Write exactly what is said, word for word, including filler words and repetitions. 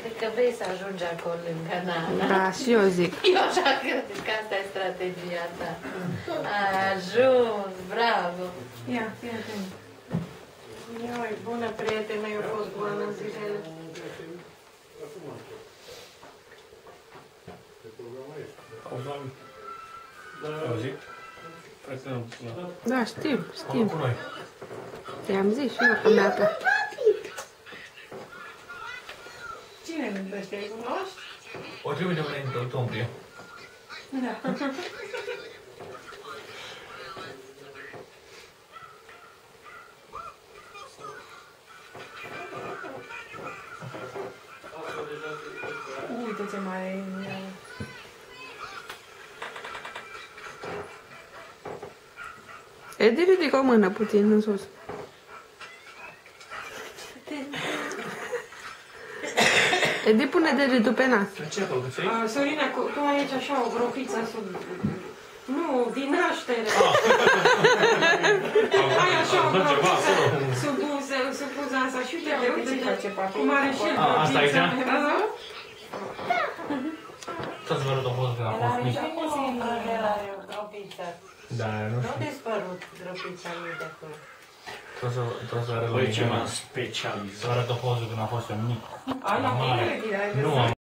Cred că vrei să ajungi acolo lângă Nana. Da, și eu zic. Eu așa cred că asta e strategia ta. Ai ajuns, bravo. Ia, fii atent. Ioi, bună prietenă, eu fost bună în zilele. Auzi? Da, știu, știu. Te-am zis și eu că mi-a plăcut. Cine gândește? Îi cunoști? O trebuie de înainte octombrie. Da. Uite ce mai... Edi, ridică o mână puțin în sus. Edi, pune degetul pe nas. Ce ai făcut? Uh, Sorina, tu ai aici așa o gropiță sub... Nu, din naștere. Ai așa o gropiță sub buze, sub buza asta și uite, uite cum are și el gropiță. Asta aici? Da. Să-ți vă arăt o poză când a fost mic. Cum singur el are o gropiță? Da, nu Nu știu. a dispărut gropița lui de acolo. Trebuie să arăt Băi, ce m-am specializat. Să arăt o poză când a fost eu mic. Ai la mine, Nu am.